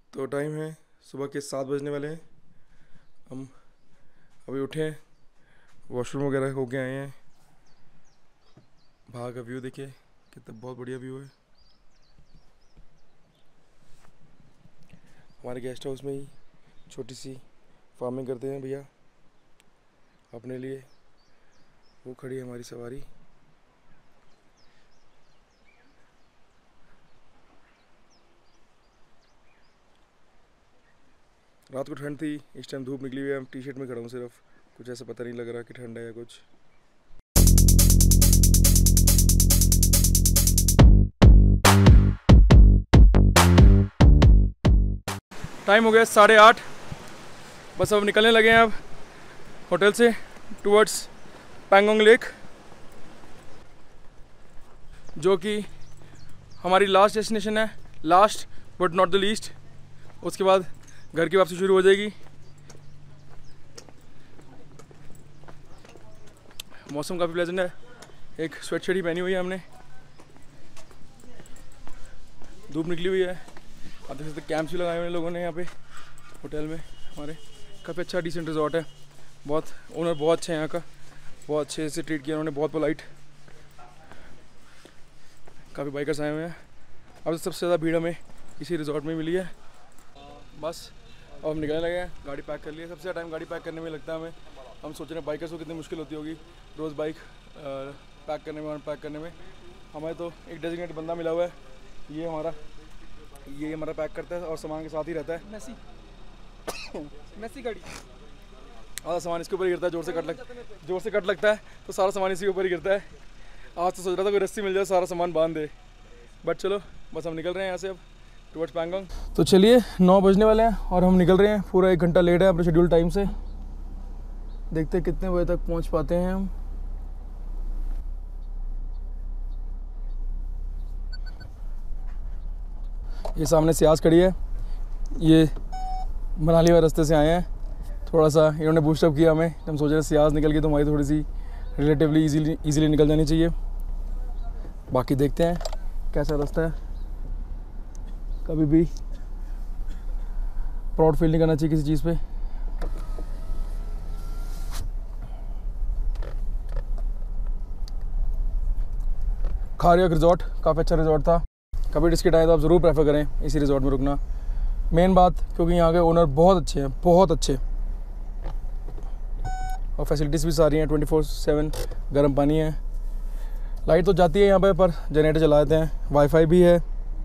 तो टाइम है सुबह के 7 बजने वाले हैं। हम अभी उठे हैं, वॉशरूम वगैरह होके आए हैं। बाहर का व्यू देखिए कितना बहुत बढ़िया व्यू है। हमारे गेस्ट हाउस में ही छोटी सी फार्मिंग करते हैं भैया अपने लिए। वो खड़ी है हमारी सवारी। रात को ठंड थी, इस टाइम धूप निकली हुई है। हम टी शर्ट में खड़ा हूँ सिर्फ, कुछ ऐसा पता नहीं लग रहा कि ठंड है या कुछ। टाइम हो गया 8:30। बस अब निकलने लगे हैं अब होटल से टुवर्ड्स पैंगोंग लेक, जो कि हमारी लास्ट डेस्टिनेशन है। Last but not the least. उसके बाद घर की वापसी शुरू हो जाएगी। मौसम काफ़ी प्लेजेंट है। एक स्वेटशर्ट ही पहनी हुई है हमने। धूप निकली हुई है। आप देख सकते कैंप्स भी लगाए हुए हैं लोगों ने यहाँ पे होटल में हमारे। काफ़ी अच्छा डिसेंट रिजॉर्ट है। बहुत ओनर बहुत अच्छा है यहाँ का, बहुत अच्छे से ट्रीट किया उन्होंने, बहुत पोलाइट। काफ़ी बाइकर्स आए हुए हैं। अब सबसे ज़्यादा भीड़ हमें इसी रिजॉर्ट में मिली है। बस अब हम निकलने लगे हैं। गाड़ी पैक कर ली है। सबसे ज़्यादा टाइम गाड़ी पैक करने में लगता है हमें। हम सोच रहे हैं बाइकर्स को कितनी मुश्किल होती होगी रोज़ बाइक पैक करने में, अनपैक करने में। हमें तो एक डेजिग्नेटेड बंदा मिला हुआ है, ये हमारा पैक करता है और सामान के साथ ही रहता है। मैसी गाड़ी। आधा सामान इसके ऊपर ही गिरता है। जोर से कट लगता है तो सारा सामान इसी के ऊपर ही गिरता है। आज तो सोच रहा था कोई रस्सी मिल जाए सारा सामान बांध दे, बट चलो बस हम निकल रहे हैं यहाँ से अब टुवर्ड्स पैंगोंग। तो चलिए 9 बजने वाले हैं और हम निकल रहे हैं। पूरा 1 घंटा लेट है अपने शेड्यूल टाइम से। देखते हैं कितने बजे तक पहुँच पाते हैं हम। ये सामने सियाज खड़ी है। ये मनाली वाले रास्ते से आए हैं। थोड़ा सा इन्होंने बूस्टअप किया हमें। हम सोच रहे हैं सियाज निकल गई तो हमारी थोड़ी सी रिलेटिवली इजीली निकल जानी चाहिए। बाकी देखते हैं कैसा रास्ता है। कभी भी प्राउड फील नहीं करना चाहिए किसी चीज़ पे। खारू रिजॉर्ट काफ़ी अच्छा रिजॉर्ट था। कभी डिस्किट आए तो आप ज़रूर प्रेफर करें इसी रिजॉर्ट में रुकना। मेन बात क्योंकि यहाँ के ओनर बहुत अच्छे हैं, बहुत अच्छे, और फैसिलिटीज़ भी सारी हैं। 24/7 गर्म पानी है। लाइट तो जाती है यहाँ पे, पर जनरेटर चला देते हैं। वाईफाई भी है।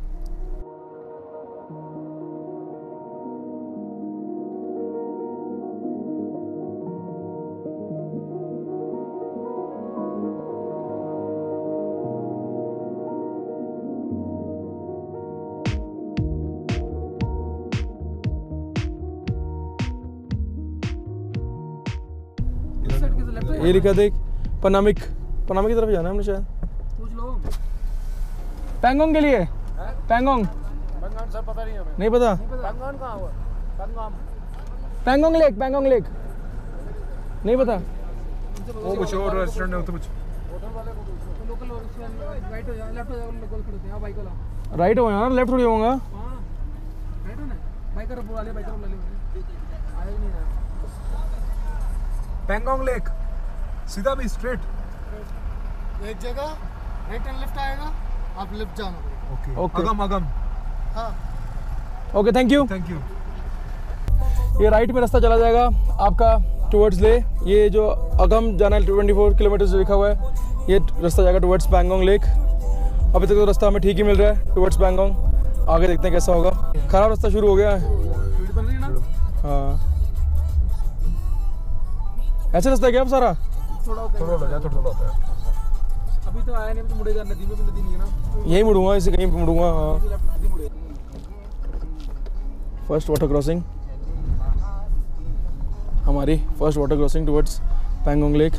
ये लिखा देख पनामिक की तरफ जाना है हमने शायद। पूछ लो पैंगोंग के लिए। पैंगोंग सर पता नहीं हमें। नहीं पता पैंगोंग कहाँ हुआ? पैंगोंग लेक नहीं पता। वो कुछ और रेस्टोरेंट है तो कुछ लोकल राइट हो जाओ, लेफ्ट हो जाओ, लोकल खड़े थे। हां बाइक वाला राइट हो यार, लेफ्ट थोड़ी होगा। हां राइट हो ना, बाइकर बुला ले आया नहीं ना। पैंगोंग लेक सीधा भी स्ट्रेट एक जगह राइट एंड लेफ्ट आएगा, आप लेफ्ट जाना। ओके अगम। हाँ ओके थैंक यू। ये राइट में रास्ता चला जाएगा आपका टुवर्ड्स ले। ये जो अगम जाना है 24 किलोमीटर जो लिखा हुआ है, ये रास्ता जाएगा टुवर्ड्स पैंगोंग लेक। अभी तक तो रास्ता हमें ठीक ही मिल रहा है टुवर्ड्स पैंगोंग। आगे देखते हैं कैसा होगा। खराब रास्ता शुरू हो गया है। हाँ ऐसे रास्ता क्या अब सारा थोड़ा होता है। अभी तो आया नहीं, तो मुड़ेगा। नदी में भी नदी नहीं है ना, यही मुड़ूंगा, इसे कहीं मुड़ूंगा। हाँ फर्स्ट वाटर क्रॉसिंग, हमारी first water crossing towards Pangong lake.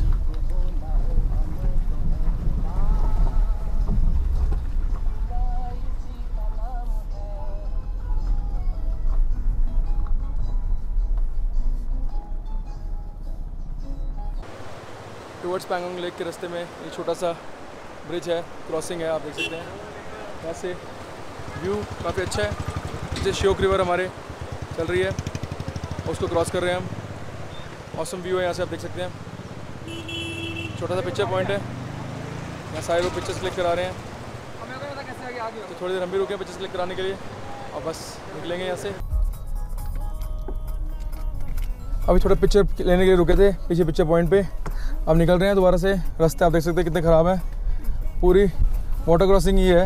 Towards Pangong lake के रास्ते में एक छोटा सा ब्रिज है, क्रॉसिंग है, आप देख सकते हैं। यहाँ से व्यू काफ़ी अच्छा है। पीछे श्योक रिवर हमारे चल रही है, उसको क्रॉस कर रहे हैं हम। ऑसम व्यू है यहाँ से, आप देख सकते हैं। छोटा सा पिक्चर पॉइंट है, यहाँ सारे लोग पिक्चर्स क्लिक करा रहे हैं। तो थोड़ी देर हम भी रुके हैं पिक्चर्स क्लिक कराने के लिए, और बस निकलेंगे यहाँ से। अभी थोड़ा पिक्चर लेने के लिए रुके थे पीछे पिक्चर पॉइंट पे, अब निकल रहे हैं दोबारा से। रास्ते आप देख सकते हैं कितने ख़राब है, पूरी वाटर क्रॉसिंग ही है।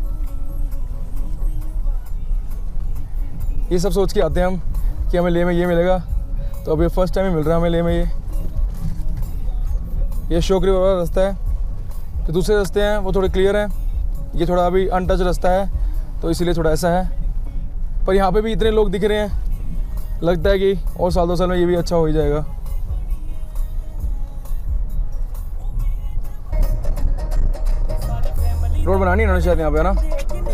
ये सब सोच के आते हैं हम कि हमें लेह में ये मिलेगा, तो अभी फर्स्ट टाइम ही मिल रहा है हमें लेह में ये श्योक रिवर वाला रास्ता है। तो दूसरे रास्ते हैं वो थोड़े क्लियर हैं, ये थोड़ा अभी अनटच रास्ता है, तो इसीलिए थोड़ा ऐसा है। पर यहाँ पे भी इतने लोग दिख रहे हैं, लगता है कि और साल 2 साल में ये भी अच्छा हो ही जाएगा। रोड बनानी है इन्होंने शायद यहाँ पे, है ना?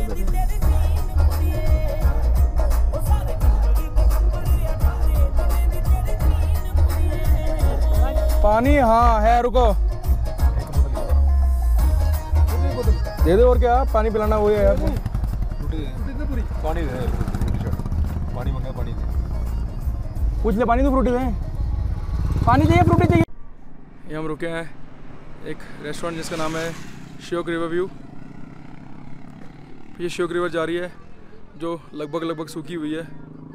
पानी हाँ है, रुको दे दो। और क्या पानी पिलाना वही है यार। पानी दे, पानी मंगा, पानी दे। पूछ ले, पानी तो फ्रूटी दे, पानी चाहिए फ्रूटी चाहिए। ये हम रुके हैं एक रेस्टोरेंट जिसका नाम है श्योक रिवर व्यू। ये श्योक रिवर जा रही है जो लगभग सूखी हुई है।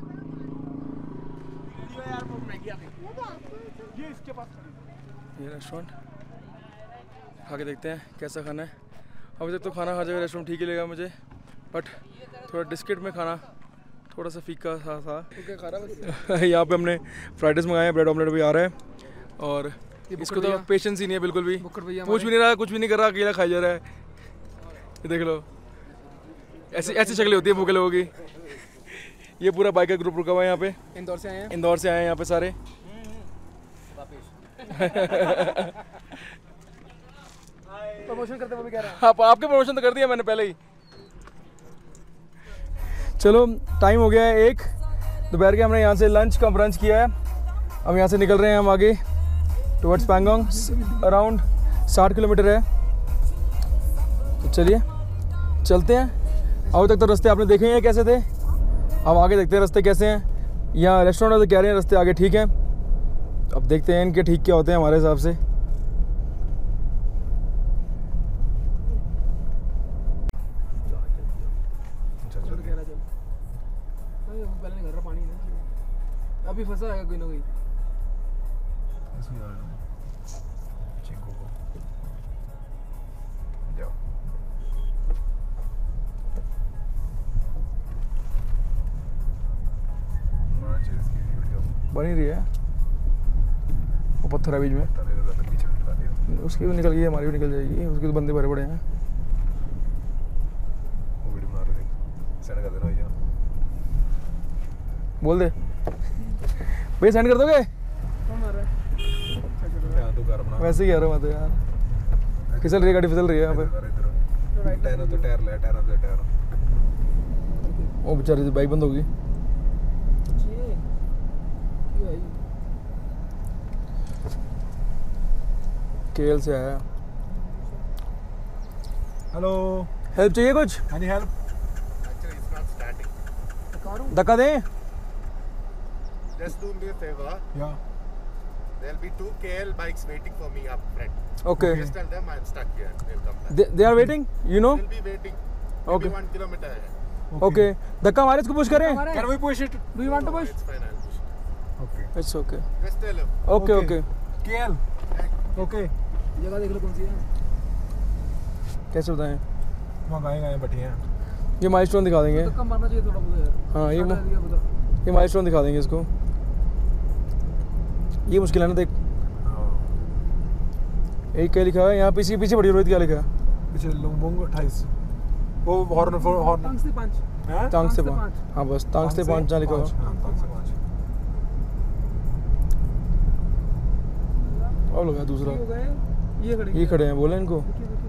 ये रेस्टोरेंट खा के देखते हैं कैसा खाना है। अभी तक तो खाना हर जगह रेस्टोरेंट ठीक ही लगा मुझे, बट थोड़ा डिस्किट में खाना थोड़ा सा फीका सा था। यहाँ पे हमने फ्राइड राइस मंगाए हैं, ब्रेड ऑमलेट भी आ रहा है, और इसको तो पेशेंस ही नहीं है बिल्कुल भी, पूछ भी नहीं रहा, कुछ भी नहीं कर रहा, अकेला खाई जा रहा है। ये देख लो, ऐसी शक्लें होती है भूखे लोगों की। ये पूरा बाइकर ग्रुप रुका हुआ है यहाँ पे, इंदौर से आए हैं यहाँ पे सारे। प्रमोशन करते वो भी कह रहा है। हाँ, आपके प्रमोशन तो कर दिया मैंने पहले ही। चलो टाइम हो गया है 1 दोपहर के, हमने यहाँ से लंच का ब्रंच किया है। अब यहाँ से निकल रहे हैं हम आगे टुवर्ड्स पैंगोंग। अराउंड 60 किलोमीटर है, तो चलिए चलते हैं। अभी तक तो रास्ते आपने देखे हैं कैसे थे, अब आगे देखते हैं रास्ते कैसे हैं। यहाँ रेस्टोरेंट वाले कह रहे हैं रास्ते आगे ठीक हैं, अब देखते हैं इनके ठीक क्या होते हैं हमारे हिसाब से। अभी फंसा है कोई ना कोई। बनी रही है, वो पत्थर है बीच में, उसकी भी निकल गई, हमारी भी निकल जाएगी, उसके तो बंदे भरे पड़े हैं। बोल दे भैया, सेंड कर दोगे? वैसे ही कह रहा हूँ मैं तो यार, फिसल रही है गाड़ी, फिसल रही है यहाँ पे। वो बेचारी बाइक बंद होगी। केएल से आया। हेलो, हेल्प चाहिए कुछ? Any help? धक्का दें? Just do me a favor. Yeah. There'll be 2 KL bikes waiting for me up front. Okay. Just tell them I'm stuck here. They'll come back. They are waiting, you know? They'll be waiting. Okay. Maybe 1 kilometer ahead. Okay. धक्का हमारे इसको push करें? Can we push it? Do you want to push? It's fine, I'll push. Okay. It's okay. Just tell him. Okay, okay. KL. Okay. जगह देख लो कौन सी है। कैसे बताएं? वहाँ गाय बैठी हैं। ये माइलस्टोन दिखा देंगे। धक्का मारना चाहिए थोड़ा बहुत यार। हाँ, ये माइलस्टोन दिखा देंगे इसको। ये मुश्किल है ना, देख एक क्या लिखा है यहाँ, पीछे पीछे बड़ी रोहित क्या लिखा है? पीछे लोंगोंग 28। वो हॉर्न टांग से 5 हैं? टांग से 5। हाँ बस टांग से 5 जहाँ लिखा हुआ। टांग से 5। और लोग दूसरा ये खड़े हैं, बोले इनको।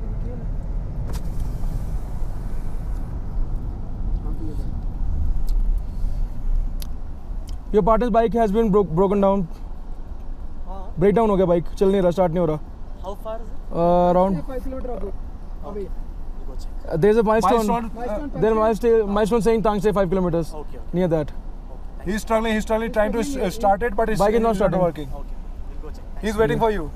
Your partner's bike has been broken down. Break down हो गया, बाइक चल नहीं रहा, स्टार्ट नहीं हो रहा। How far is it? Around 5 kilometre. Okay. You go check. There's a milestone. Milestone. There milestone saying Tangshe 5 kilometers. Okay. Near that. He's struggling, trying to start it, but his Bike is not starting. working. Okay. We'll go check. He's waiting for you.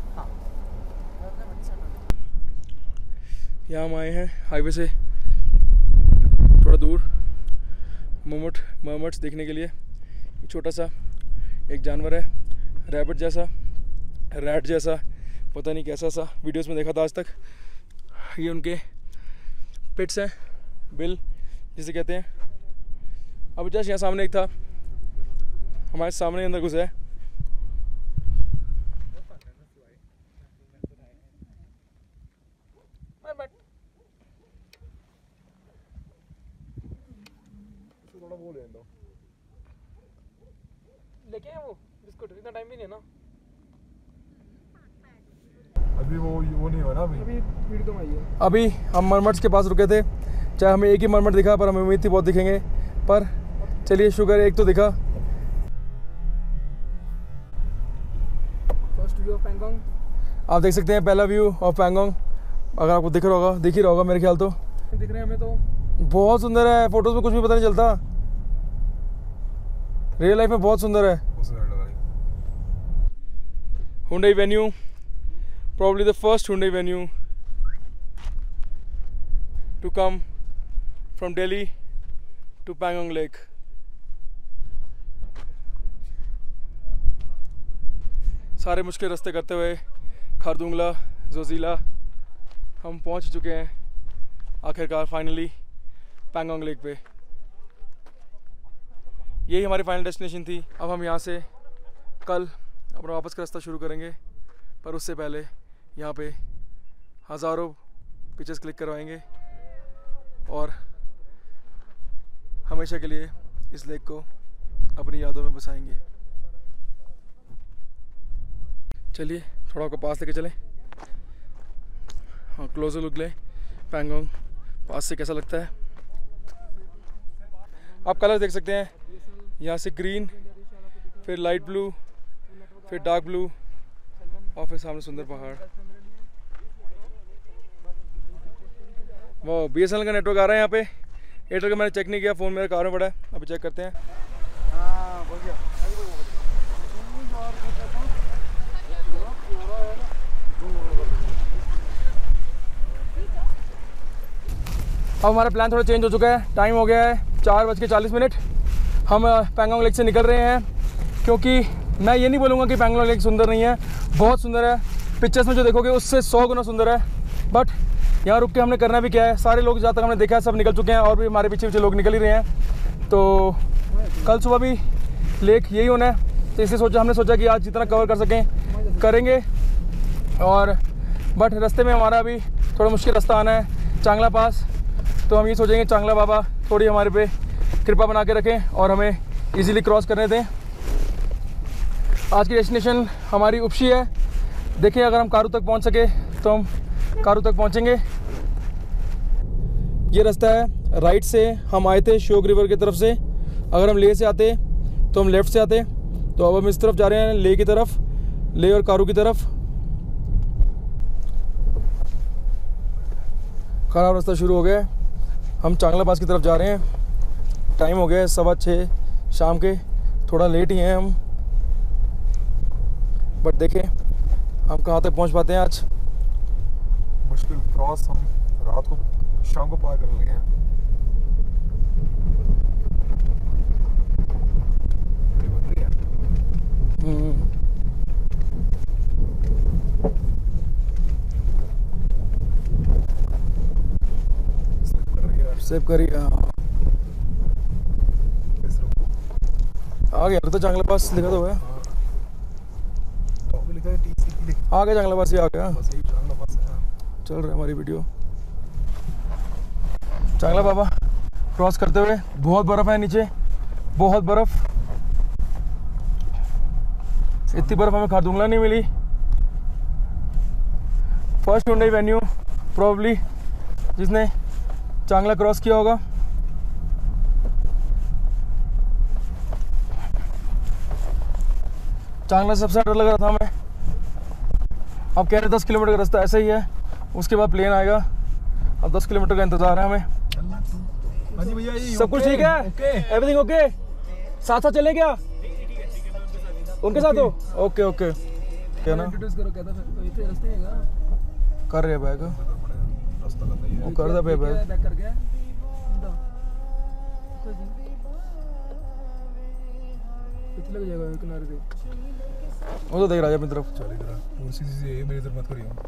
यहाँ हम आए हैं highway से थोड़ा दूर मर्मट्स देखने के लिए। छोटा सा एक जानवर है, रैबिट जैसा, रैट जैसा, पता नहीं कैसा सा, वीडियोस में देखा था आज तक। ये उनके पिट्स हैं, बिल जिसे कहते हैं। अब जस्ट यहाँ सामने एक था, हमारे सामने अंदर घुसा है। लेके वो बिस्कुट, इतना टाइम भी नहीं है ना अभी वो नहीं हुआ ना अभी भीड़ तो आई है। अभी हम मरमट्स के पास रुके थे, चाहे हमें एक ही मरमट दिखा पर हमें उम्मीद थी बहुत दिखेंगे, पर चलिए शुक्र एक तो दिखा। फर्स्ट व्यू ऑफ पैंगोंग आप देख सकते हैं, पहला व्यू ऑफ पैंगोंग। अगर आपको दिख रहा होगा, दिख ही रहा होगा मेरे ख्याल तो। दिख रहे हैं हमें तो, बहुत सुंदर है, फोटोज में कुछ भी पता नहीं चलता, रियल लाइफ में बहुत सुंदर है। Hyundai venue, probably the first Hyundai venue to come from Delhi to Pangong Lake. सारे मुश्किल रास्ते करते हुए खारदुंगला, जोजिला हम पहुंच चुके हैं आखिरकार फाइनली पैंगोंग लेक पे। यही हमारी फाइनल डेस्टिनेशन थी। अब हम यहाँ से कल अपना वापस का रास्ता शुरू करेंगे, पर उससे पहले यहाँ पे हज़ारों पिक्चर्स क्लिक करवाएंगे और हमेशा के लिए इस लेक को अपनी यादों में बसाएंगे। चलिए थोड़ा आपको पास लेके चलें। हाँ, क्लोजर लुक लें पैंगोंग पास से कैसा लगता है। आप कलर देख सकते हैं, यहाँ से ग्रीन, फिर लाइट ब्लू, फिर डार्क ब्लू और फिर सामने सुंदर पहाड़। वो BSNL का नेटवर्क आ रहा है यहाँ पे। एयरटेल का मैंने चेक नहीं किया, फ़ोन मेरे कार में पड़ा है, अभी चेक करते हैं। अब हमारा प्लान थोड़ा चेंज हो चुका है, टाइम हो गया है 4:40। हम पैंगोंग लेक से निकल रहे हैं, क्योंकि मैं ये नहीं बोलूँगा कि पैंगोंग लेक सुंदर नहीं है, बहुत सुंदर है। पिक्चर्स में जो देखोगे उससे 100 गुना सुंदर है। बट यहाँ रुक के हमने करना भी क्या है, सारे लोग जहाँ तक हमने देखा है सब निकल चुके हैं और भी हमारे पीछे पीछे लोग निकल ही रहे हैं। तो कल सुबह भी लेक यही होना है, तो इसलिए हमने सोचा कि आज जितना कवर कर सकें करेंगे। और बट रास्ते में हमारा अभी थोड़ा मुश्किल रास्ता आना है, चांगला पास। तो हम ये सोचेंगे चांगला बाबा थोड़ी हमारे पे कृपा बना के रखें और हमें इजीली क्रॉस करने दें। आज की डेस्टिनेशन हमारी उपशी है। देखिए अगर हम कारू तक पहुंच सके तो हम कारू तक पहुंचेंगे। ये रास्ता है, राइट से हम आए थे श्योक रिवर की तरफ से। अगर हम लेह से आते तो हम लेफ़्ट से आते, तो अब हम इस तरफ जा रहे हैं, लेह की तरफ, लेह और कारू की तरफ। खराब रास्ता शुरू हो गया है, हम चांगला पास की तरफ जा रहे हैं। टाइम हो गया है 6:15 शाम के, थोड़ा लेट ही हैं हम, बट देखें हम कहाँ तक पहुँच पाते हैं आज। मुश्किल क्रॉस हम रात को शाम को पार करने लगे हैं। सेव करिए। आ गया तो चांगला पास लिखा तो है, आ गया चांगला पास ही आ गया। चल रहा है हमारी वीडियो। चांगला बाबा क्रॉस करते हुए, बहुत बर्फ़ है नीचे, बहुत बर्फ़। इतनी बर्फ़ हमें खारदुंगला नहीं मिली। फर्स्ट Hyundai वेन्यू प्रोबेबली जिसने चांगला क्रॉस किया होगा। चांगला सबसे डर लग रहा था हमें। अब कह रहे 10 किलोमीटर का रास्ता ऐसा ही है, उसके बाद प्लेन आएगा। अब 10 किलोमीटर का इंतजार है हमें। हाँ जी भैया, ये सब कुछ ठीक है? Everything okay? साथ साथ चले क्या? उनके साथ हो? Okay okay. क्या ना कर रहे बैग वो कर दे बैग वो तो देख रहा है अपनी तरफ। चल इधर कुर्सी से मेरी तरफ मत करियो।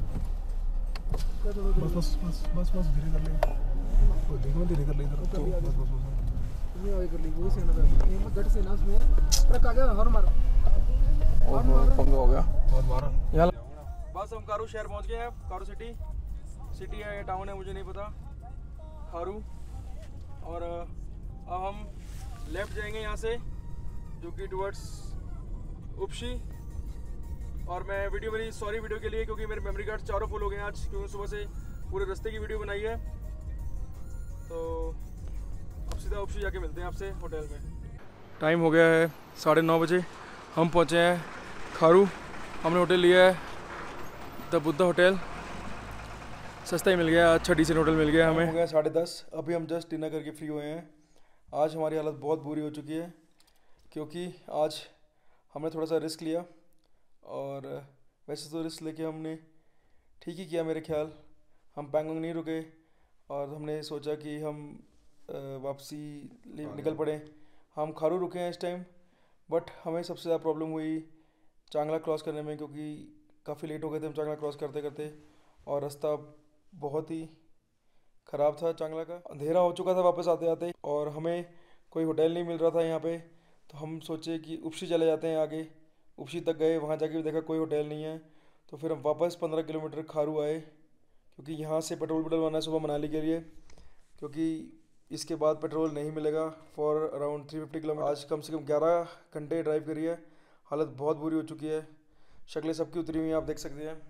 बस बस बस बस बस धीरे कर ले, देखो धीरे कर ले इधर तो बस बस बस ये आगे कर ली वो से ना ये मत गट से ना उसमें ट्रक आ गया, हॉर्न मारो। और पंगा हो गया और मारा यहाँ। बस हम कारू शहर पहुंच गए हैं। कारू सिटी है या टाउन है मुझे नहीं पता, खारू। और अब हम लेफ्ट जाएंगे यहाँ से, जो कि टुवर्ड्स उपशी। और मैं वीडियो मेरी सॉरी वीडियो के लिए, क्योंकि मेरे मेमोरी कार्ड चारों फुल हो गए हैं आज, क्योंकि सुबह से पूरे रास्ते की वीडियो बनाई है। तो अब सीधा उपशी जाके मिलते हैं आपसे होटल में। टाइम हो गया है 9:30 बजे। हम पहुँचे हैं खारू। हमने होटल लिया है द बुद्धा होटल। सस्ता ही मिल गया, अच्छा डिसेंट होटल मिल गया हमें। हो गया 10:30। अभी हम जस्ट डिनर करके फ्री हुए हैं। आज हमारी हालत बहुत बुरी हो चुकी है, क्योंकि आज हमने थोड़ा सा रिस्क लिया। और वैसे तो रिस्क लेके हमने ठीक ही किया मेरे ख्याल। हम पैंगोंग नहीं रुके और हमने सोचा कि हम वापसी निकल पड़े। हम खारू रुके हैं इस टाइम, बट हमें सबसे ज़्यादा प्रॉब्लम हुई चांगला क्रॉस करने में, क्योंकि काफ़ी लेट हो गए थे हम चांगला क्रॉस करते करते। और रास्ता बहुत ही ख़राब था चांगला का, अंधेरा हो चुका था वापस आते आते, और हमें कोई होटल नहीं मिल रहा था यहाँ पे। तो हम सोचे कि उपशी चले जाते हैं आगे। उपशी तक गए, वहाँ जाके भी देखा कोई होटल नहीं है। तो फिर हम वापस 15 किलोमीटर खारू आए, क्योंकि यहाँ से पेट्रोल डलवाना है सुबह मनाली के लिए, क्योंकि इसके बाद पेट्रोल नहीं मिलेगा फॉर अराउंड 350 किलोमीटर। आज कम से कम 11 घंटे ड्राइव करी है। हालत बहुत बुरी हो चुकी है, शक्लें सबकी उतरी हुई हैं, आप देख सकते हैं।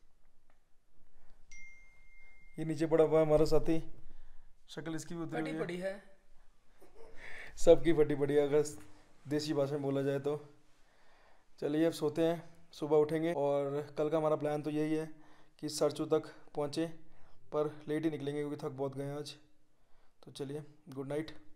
ये नीचे पड़ा हुआ है हमारा साथी, शक्ल इसकी भी उतरी हुई है। सबकी फटी पड़ी है, अगर देसी भाषा में बोला जाए तो। चलिए अब सोते हैं, सुबह उठेंगे। और कल का हमारा प्लान तो यही है कि सरचू तक पहुँचे, पर लेट ही निकलेंगे क्योंकि थक बहुत गए हैं आज। तो चलिए, गुड नाइट।